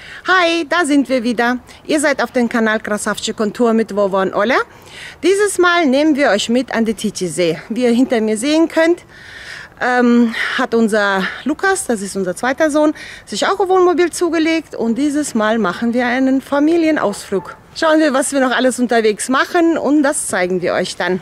Hi, da sind wir wieder. Ihr seid auf dem Kanal Krasavčík on Tour mit Vova und Ola. Dieses Mal nehmen wir euch mit an den Titisee. Wie ihr hinter mir sehen könnt, hat unser Lukas, das ist unser zweiter Sohn, sich auch ein Wohnmobil zugelegt. Und dieses Mal machen wir einen Familienausflug. Schauen wir, was wir noch alles unterwegs machen, und das zeigen wir euch dann.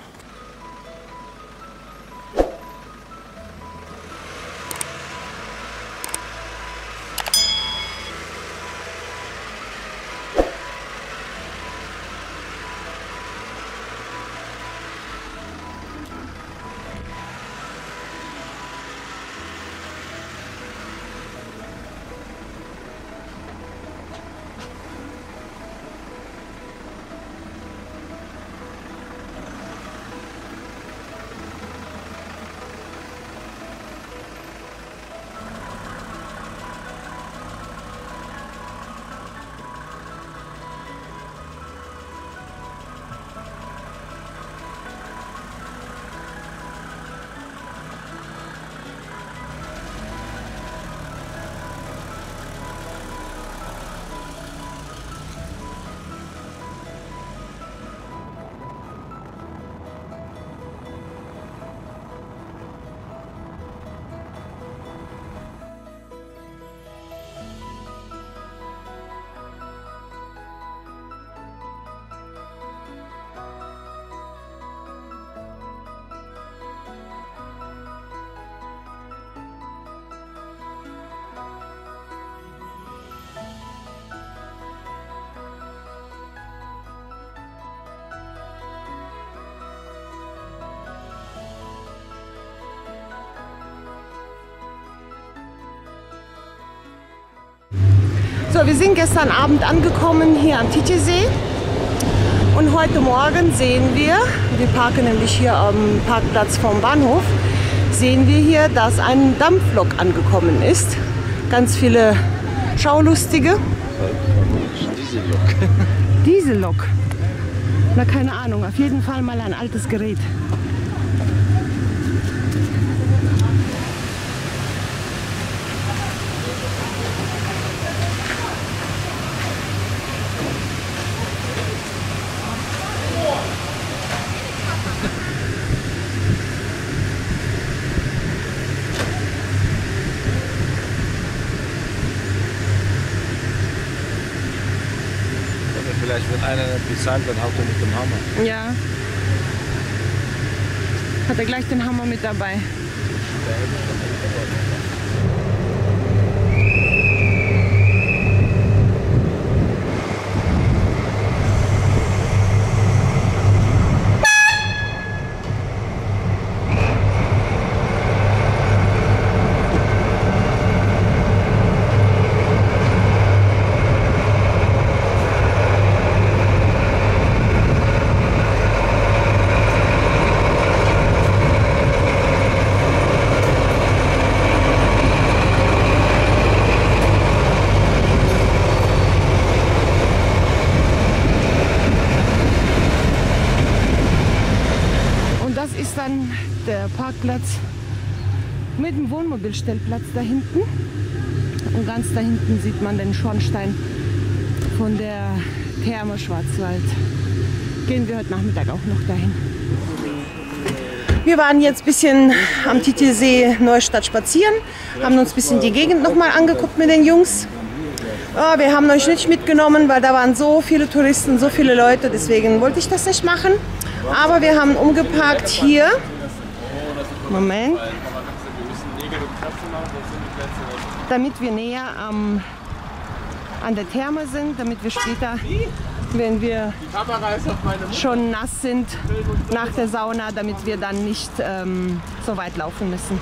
So, wir sind gestern Abend angekommen hier am Titisee, und heute Morgen sehen wir parken nämlich hier am Parkplatz vom Bahnhof, sehen wir hier, dass ein Dampflok angekommen ist. Ganz viele Schaulustige. Diesellok. Diesellok. Na, keine Ahnung, auf jeden Fall mal ein altes Gerät. Vielleicht wird einer interessant, dann haut er mit dem Hammer. Ja. Hat er gleich den Hammer mit dabei. Dann der Parkplatz mit dem Wohnmobilstellplatz da hinten, und ganz da hinten sieht man den Schornstein von der Therme Schwarzwald. Gehen wir heute Nachmittag auch noch dahin. Wir waren jetzt ein bisschen am Titisee Neustadt spazieren, haben uns ein bisschen die Gegend noch mal angeguckt mit den Jungs. Oh, wir haben euch nicht mitgenommen, weil da waren so viele Touristen, so viele Leute, deswegen wollte ich das nicht machen. Aber wir haben umgeparkt hier. Moment. Damit wir näher an der Therme sind, damit wir später, wenn wir schon nass sind nach der Sauna, damit wir dann nicht so weit laufen müssen.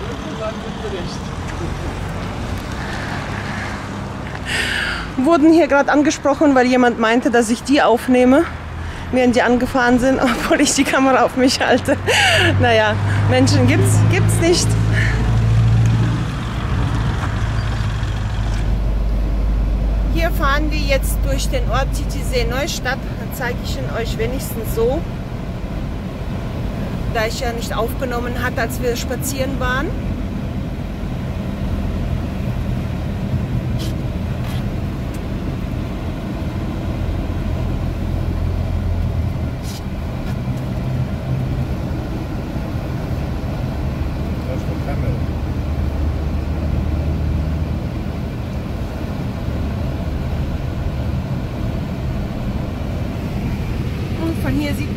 Wurden hier gerade angesprochen, weil jemand meinte, dass ich die aufnehme, während die angefahren sind, obwohl ich die Kamera auf mich halte. Naja, Menschen gibt's nicht. Hier fahren wir jetzt durch den Ort Titisee Neustadt. Dann zeige ich ihn euch wenigstens so, da ich ja nicht aufgenommen hatte, als wir spazieren waren.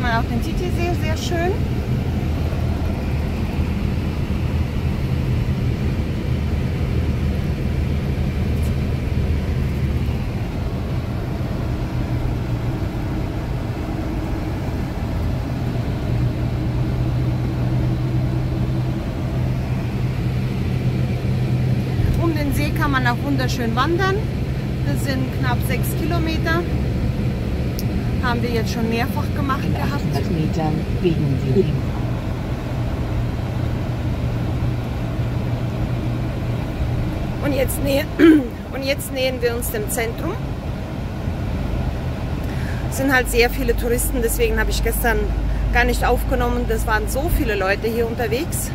man auch den Titisee sehr schön. Um den See kann man auch wunderschön wandern. Das sind knapp 6 Kilometer. Haben wir jetzt schon mehrfach gemacht gehabt. 800 Metern biegen Sie links. Und jetzt nähern wir uns dem Zentrum. Es sind halt sehr viele Touristen, deswegen habe ich gestern gar nicht aufgenommen. Das waren so viele Leute hier unterwegs.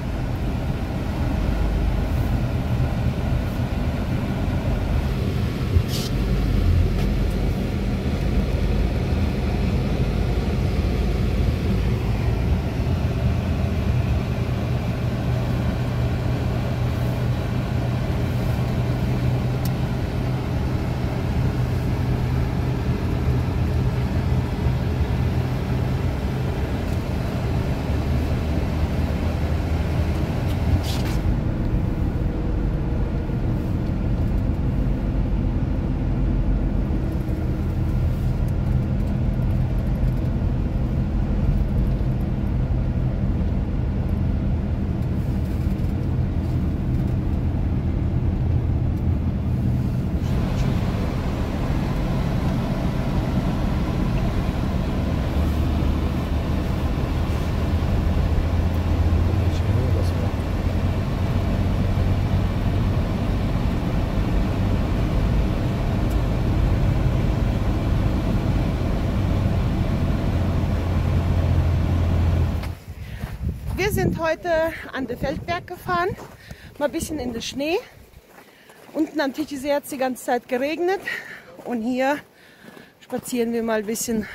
Wir sind heute an den Feldberg gefahren, mal ein bisschen in den Schnee. Unten am Titisee hat es die ganze Zeit geregnet und hier spazieren wir mal ein bisschen.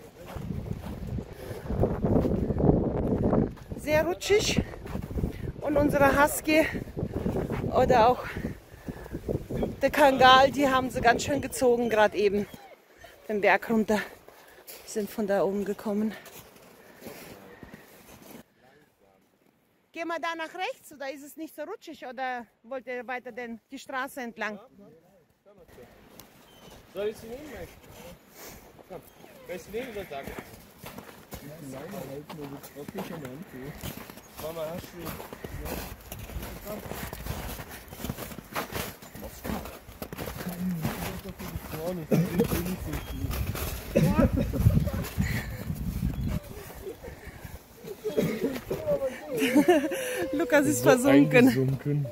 Sehr rutschig und unsere Husky oder auch der Kangal, die haben sie ganz schön gezogen, gerade eben den Berg runter. Die sind von da oben gekommen. Gehen wir da nach rechts oder ist es nicht so rutschig oder wollt ihr weiter die Straße entlang? Soll ich sie nehmen? Komm, willst du nehmen oder sagen? Mama, hast du... Lukas ist so versunken.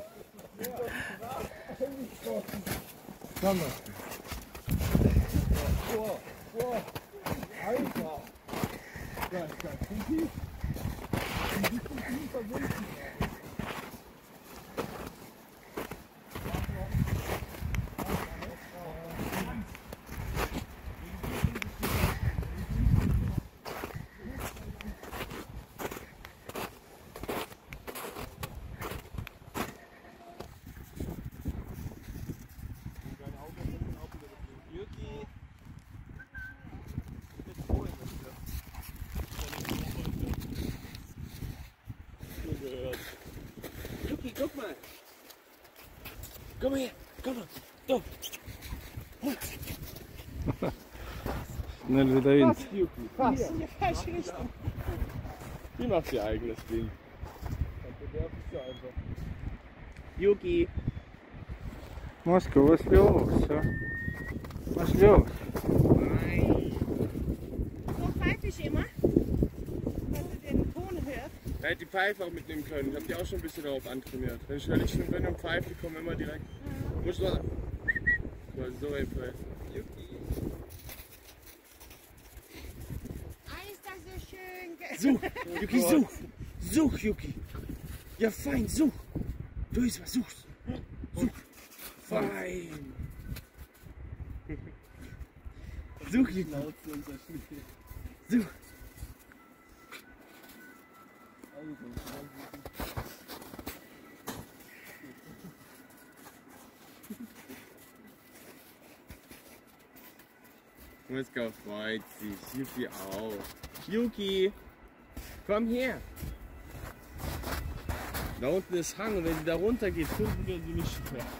Yuki, guck mal. Komm mal her, komm mal. So. Schnell wieder hin. Fast, Yuki, fast. In die falsche Richtung. Die macht ihr eigenes Ding. Yuki. Moskau, was ist los? Ja? Was ist los? So pfeife ich immer, dass ihr den Ton hört. Er hätte die Pfeife auch mitnehmen können. Ich habe die auch schon ein bisschen darauf antrainiert. Wenn ich schon bin und pfeife, die kommen immer direkt. Muss ich mal. So ein Pfeife. Yuki. Ist das so schön. Such, Yuki, such. Such, Yuki. Ja, fein, such. Du ist was, suchst. Such. Fein. Such, Yuki. Such. Moskau freut sich, Yuki auch. Yuki, komm her. Da unten ist Hang und wenn sie da runter geht, finden wir sie nicht mehr.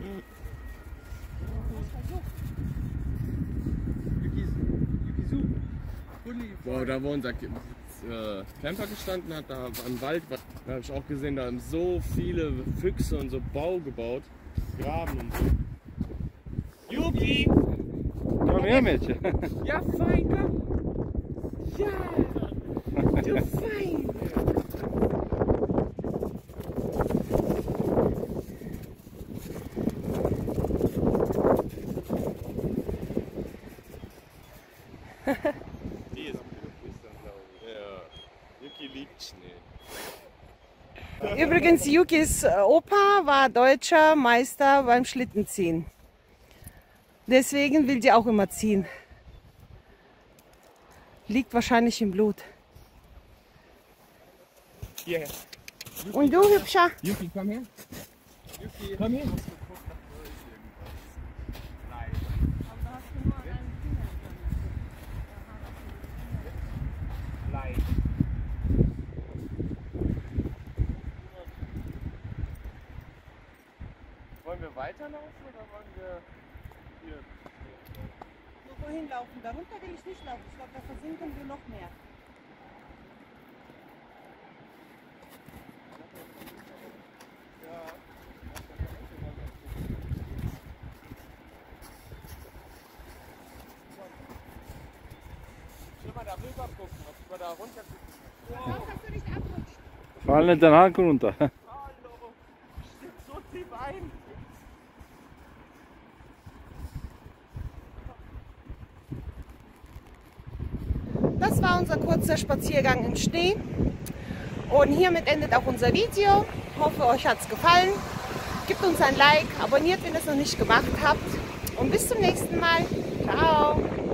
Wow, da wo unser Camper gestanden hat, da am Wald, da habe ich auch gesehen, da haben so viele Füchse und so Bau gebaut, Graben und so. Yuki! Komm her, Mädchen. Ja, fein, komm! Ja! Du fein! Die ist ja, Yuki liebt Schnee. Übrigens, Yukis Opa war deutscher Meister beim Schlittenziehen. Deswegen will sie auch immer ziehen. Liegt wahrscheinlich im Blut. Hierher. Und du, Hübscher? Yuki, komm her. Yuki, komm her. Wollen wir weiterlaufen oder wollen wir hier? Nur wohin laufen? Darunter will ich nicht laufen. Ich glaube, da versinken wir noch mehr. Ich will mal darüber gucken, ob wir da runter gucken. Schau, dass du nicht abrutschst. Fall nicht den Hang runter. Hallo, steht so tief ein. Das war unser kurzer Spaziergang im Schnee. Und hiermit endet auch unser Video. Ich hoffe, euch hat es gefallen. Gebt uns ein Like, abonniert, wenn ihr es noch nicht gemacht habt. Und bis zum nächsten Mal. Ciao.